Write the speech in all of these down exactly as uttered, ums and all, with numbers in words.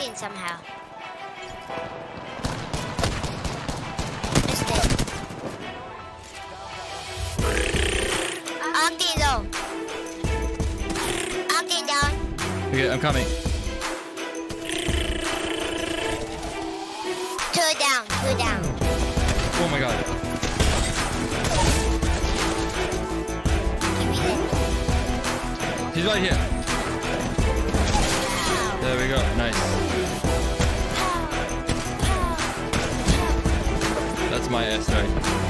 working somehow. Missed it. Octane low. Octane down. Okay, I'm coming. Two down, two down. Oh my god. He's right here. There we go. Nice. That's my airstrike.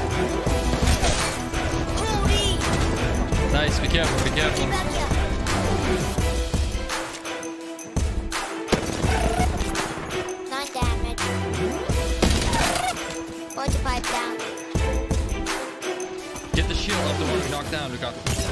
Nice. Be careful. Be careful. Nine damage. forty-five down. Get the shield of the one we knocked down, Luca.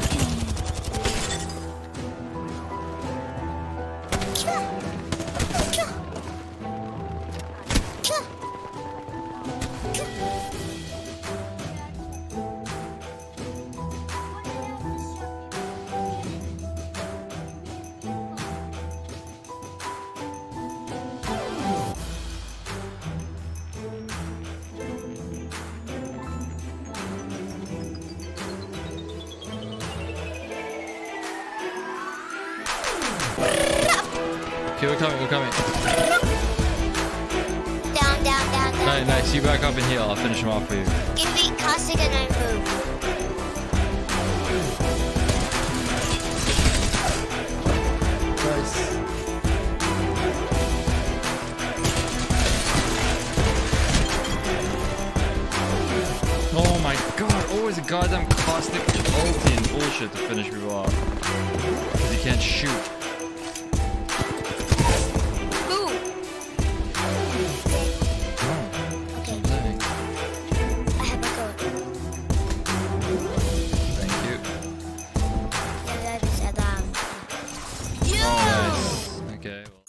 Okay, we're coming, we're coming. Down, down, down, down. Nice, nice. You back up and heal. I'll finish him off for you. Give me caustic and I move. Nice. Oh my god, always a goddamn caustic ulti and bullshit to finish people off. Because he can't shoot. Okay.